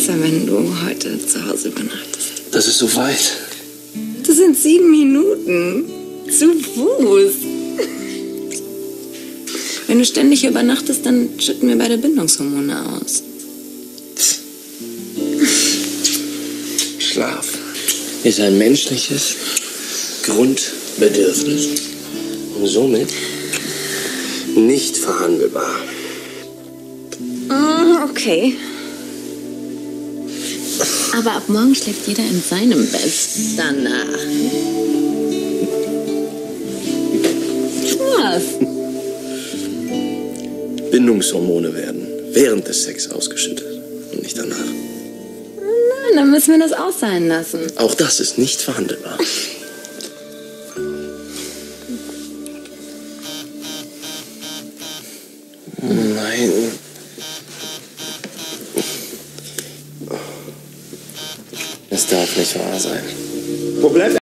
besser, wenn du heute zu Hause übernachtest. Das ist so weit. Das sind 7 Minuten. Zu Fuß. Wenn du ständig hier übernachtest, dann schütten wir beide Bindungshormone aus. Schlaf ist ein menschliches Grundbedürfnis und somit nicht verhandelbar. Okay. Aber ab morgen schläft jeder in seinem Bett. Danach. Was? Bindungshormone werden während des Sex ausgeschüttet und nicht danach. Nein, dann müssen wir das auch sein lassen. Auch das ist nicht verhandelbar. Nein. Es darf nicht wahr sein. Wo bleibt